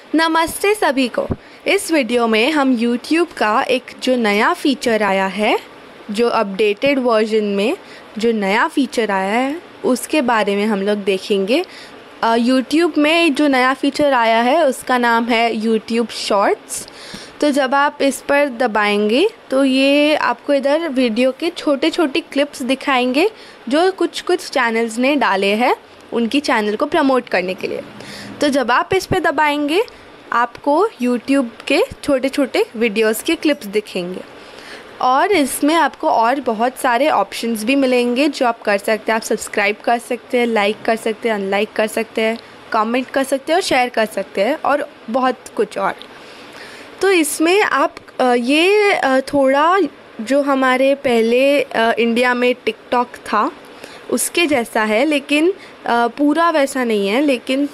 नमस्ते सभी को। इस वीडियो में हम YouTube का एक जो नया फ़ीचर आया है, जो अपडेटेड वर्जन में जो नया फ़ीचर आया है उसके बारे में हम लोग देखेंगे। YouTube में जो नया फ़ीचर आया है उसका नाम है YouTube शॉर्ट्स। तो जब आप इस पर दबाएंगे तो ये आपको इधर वीडियो के छोटे छोटे क्लिप्स दिखाएंगे जो कुछ चैनल्स ने डाले हैं उनकी चैनल को प्रमोट करने के लिए। तो जब आप इस पर दबाएंगे आपको YouTube के छोटे छोटे वीडियोस के क्लिप्स दिखेंगे और इसमें आपको और बहुत सारे ऑप्शंस भी मिलेंगे जो आप कर सकते हैं। आप सब्सक्राइब कर सकते हैं, लाइक कर सकते हैं, अनलाइक कर सकते हैं, कमेंट कर सकते हैं और शेयर कर सकते हैं और बहुत कुछ और। तो इसमें आप ये थोड़ा जो हमारे पहले इंडिया में टिकटॉक था उसके जैसा है, लेकिन पूरा वैसा नहीं है, लेकिन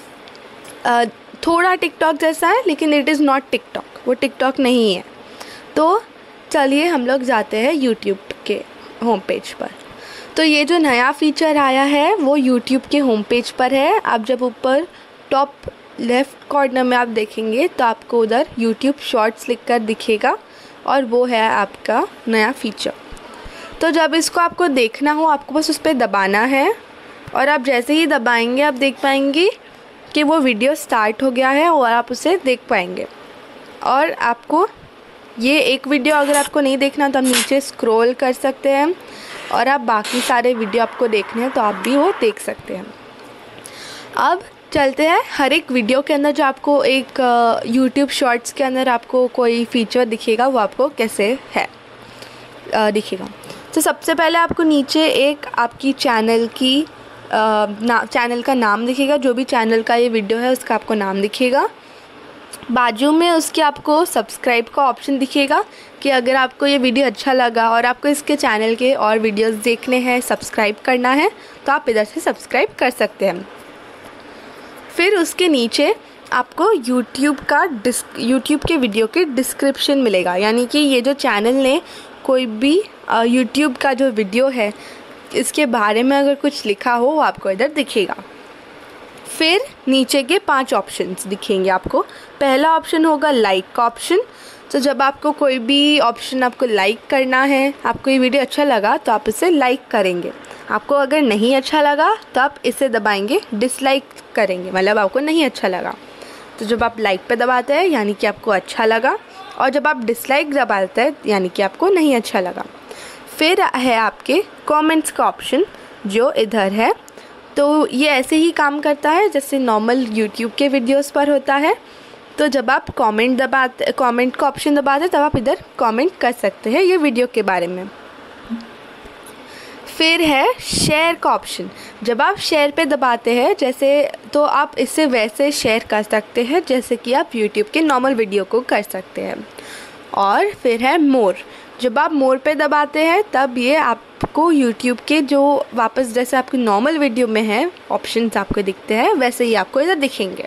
थोड़ा टिकटॉक जैसा है, लेकिन इट इज़ नॉट टिकटॉक, वो टिकटॉक नहीं है। तो चलिए हम लोग जाते हैं यूट्यूब के होम पेज पर। तो ये जो नया फ़ीचर आया है वो यूट्यूब के होम पेज पर है। आप जब ऊपर टॉप लेफ़्ट कॉर्नर में आप देखेंगे तो आपको उधर यूट्यूब शॉर्ट्स लिखकर दिखेगा और वो है आपका नया फ़ीचर। तो जब इसको आपको देखना हो आपको बस उस पर दबाना है और आप जैसे ही दबाएंगे आप देख पाएंगे कि वो वीडियो स्टार्ट हो गया है और आप उसे देख पाएंगे। और आपको ये एक वीडियो अगर आपको नहीं देखना तो आप नीचे स्क्रॉल कर सकते हैं और आप बाकी सारे वीडियो आपको देखने हैं तो आप भी वो देख सकते हैं। अब चलते हैं हर एक वीडियो के अंदर जो आपको एक यूट्यूब शॉर्ट्स के अंदर आपको कोई फ़ीचर दिखेगा वो आपको कैसे है दिखेगा। तो सबसे पहले आपको नीचे एक आपकी चैनल की चैनल का नाम दिखेगा, जो भी चैनल का ये वीडियो है उसका आपको नाम दिखेगा। बाजू में उसके आपको सब्सक्राइब का ऑप्शन दिखेगा कि अगर आपको ये वीडियो अच्छा लगा और आपको इसके चैनल के और वीडियोस देखने हैं, सब्सक्राइब करना है तो आप इधर से सब्सक्राइब कर सकते हैं। फिर उसके नीचे आपको यूट्यूब के वीडियो के डिस्क्रिप्शन मिलेगा, यानी कि ये जो चैनल ने कोई भी यूट्यूब का जो वीडियो है इसके बारे में अगर कुछ लिखा हो वो आपको इधर दिखेगा। फिर नीचे के 5 ऑप्शंस दिखेंगे आपको। पहला ऑप्शन होगा लाइक का ऑप्शन। तो जब आपको कोई भी ऑप्शन आपको लाइक करना है, आपको ये वीडियो अच्छा लगा तो आप इसे लाइक करेंगे। आपको अगर नहीं अच्छा लगा तो आप इसे दबाएंगे, डिसलाइक करेंगे, मतलब आपको नहीं अच्छा लगा। तो जब आप लाइक पे दबाते हैं यानी कि आपको अच्छा लगा और जब आप डिसलाइक दबाते हैं यानी कि आपको नहीं अच्छा लगा। फिर है आपके कमेंट्स का ऑप्शन जो इधर है। तो ये ऐसे ही काम करता है जैसे नॉर्मल यूट्यूब के वीडियोस पर होता है। तो जब आप कमेंट का ऑप्शन दबाते तब आप इधर कमेंट कर सकते हैं ये वीडियो के बारे में। फिर है शेयर का ऑप्शन। जब आप शेयर पे दबाते हैं जैसे तो आप इसे वैसे शेयर कर सकते हैं जैसे कि आप यूट्यूब के नॉर्मल वीडियो को कर सकते हैं। और फिर है मोर। जब आप मोर पे दबाते हैं तब ये आपको यूट्यूब के जो वापस जैसे आपके नॉर्मल वीडियो में है ऑप्शंस आपको दिखते हैं वैसे ही आपको इधर दिखेंगे।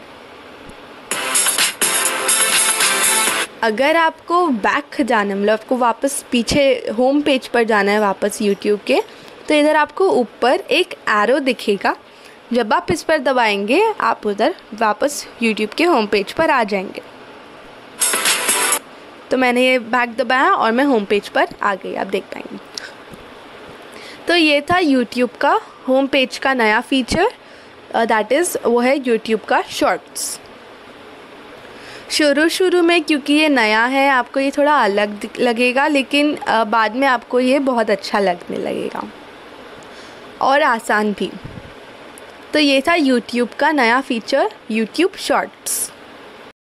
अगर आपको बैक जाना मतलब आपको वापस पीछे होम पेज पर जाना है वापस यूट्यूब के, तो इधर आपको ऊपर एक एरो दिखेगा। जब आप इस पर दबाएंगे आप उधर वापस यूट्यूब के होम पेज पर आ जाएंगे। तो मैंने ये बैक दबाया और मैं होम पेज पर आ गई, आप देख पाएंगे। तो ये था यूट्यूब का होम पेज का नया फ़ीचर, दैट इज़ वो है यूट्यूब का शॉर्ट्स। शुरू में क्योंकि ये नया है आपको ये थोड़ा अलग लगेगा, लेकिन बाद में आपको ये बहुत अच्छा लगने लगेगा और आसान भी। तो ये था यूट्यूब का नया फ़ीचर यूट्यूब शॉर्ट्स।